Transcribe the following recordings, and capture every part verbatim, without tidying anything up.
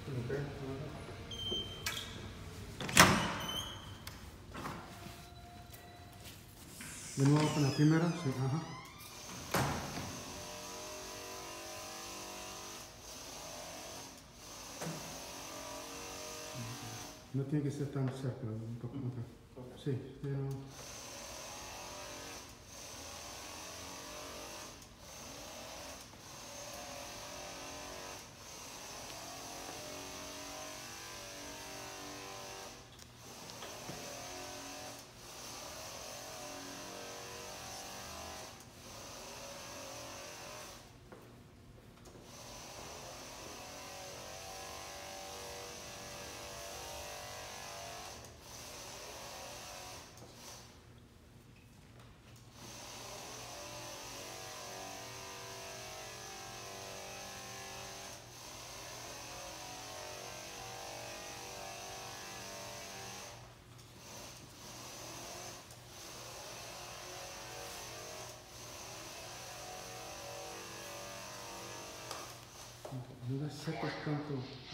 Okay. De nuevo con la primera, sí, ajá. No tiene que ser tan cerca, un poco. Mm. Okay. Okay. Sí, pero... No la saques tanto.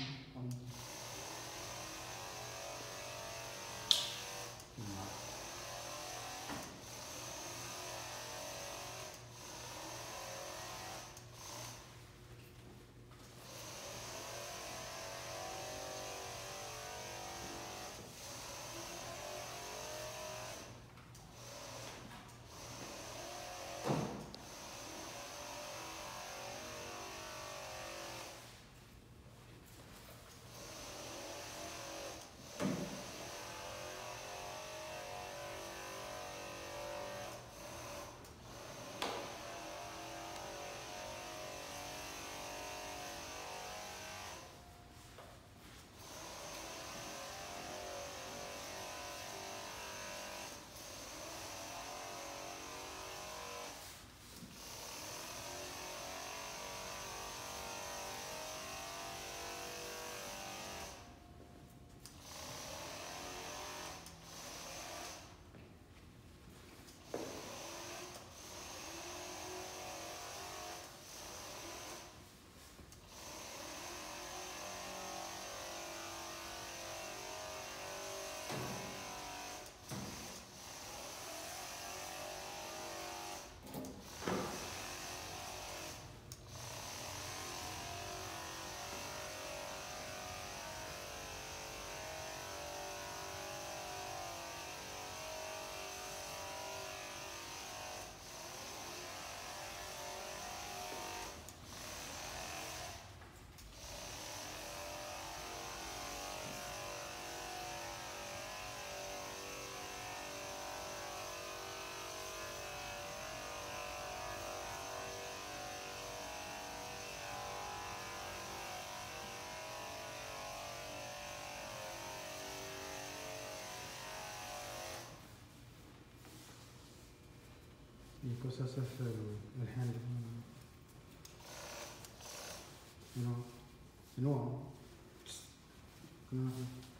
Y cosas es el, el hand, you know, you know, you know.